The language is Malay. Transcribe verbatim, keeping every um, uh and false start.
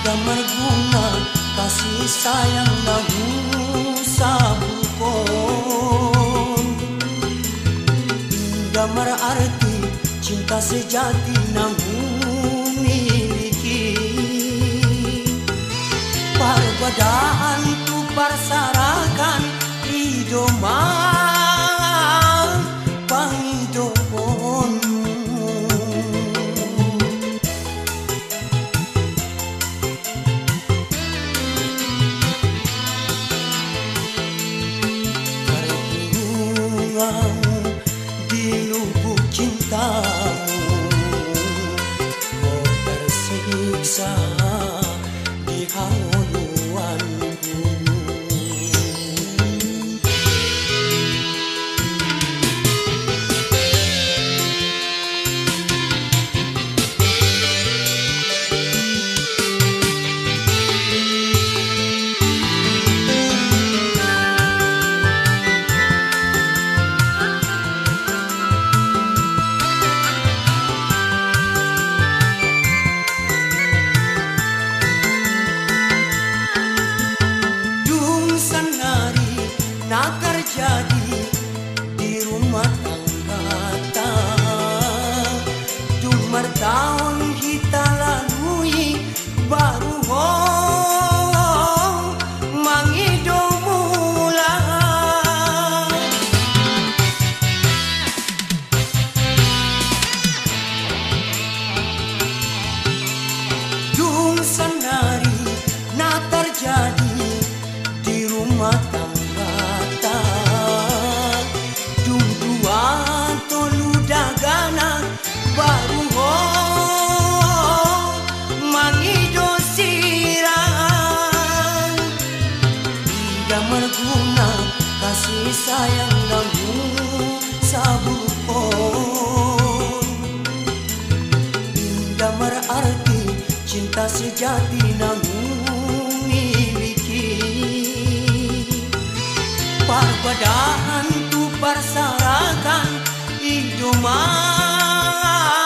Damar guna kasih sayang nahu sabukon. Damar arti cinta sejati nahu miliki. Perbedaan tu bersarakan idoman pangidopon. Di lubuk cintamu kau tersiksa di hangoluanku. Nak terjadi di rumah tangga, dumar tahun kita lalui baru oh mangido mula. Dung sanari nak terjadi di rumah tangga. Baru oh mangido sirang. Damar guna kasih sayang nahu sabukon. Damar arti cinta sejati nahu miliki. Perbedaan tu bersarakan idoman